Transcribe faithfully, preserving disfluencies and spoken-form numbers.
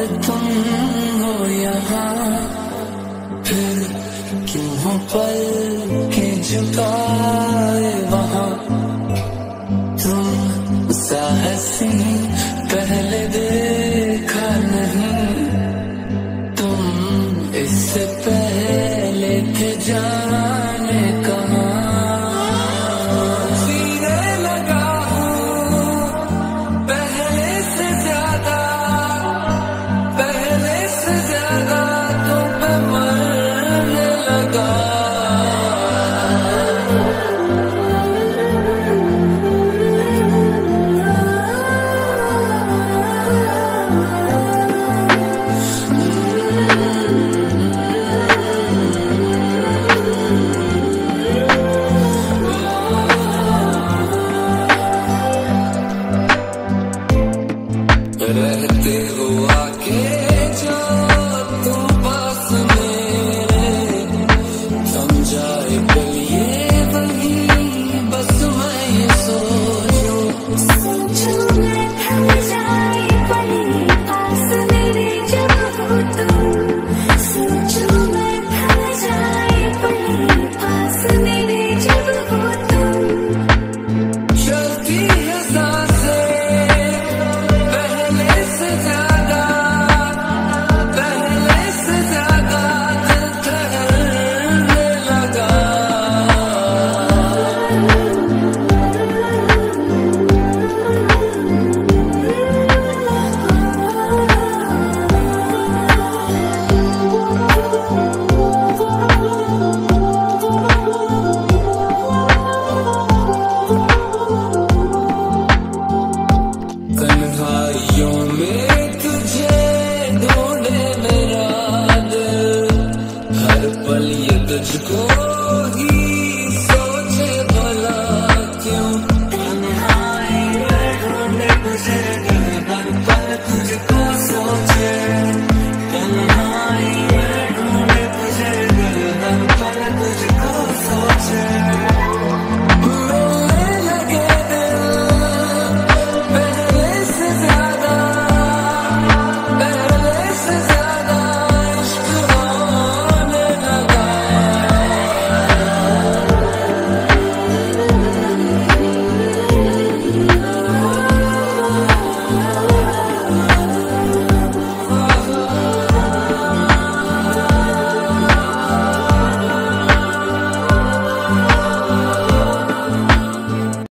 तुम हो यहाँ, फिर क्यों हो पल के झुकाए वहाँ। तुम सा हंसी पहले देखा नहीं, तुम इससे पहले थे जाने कहाँ। सीने लगा हूँ पहले से ज्यादा, पहले से ज्यादा तुम पे मरने लगा। रहते हो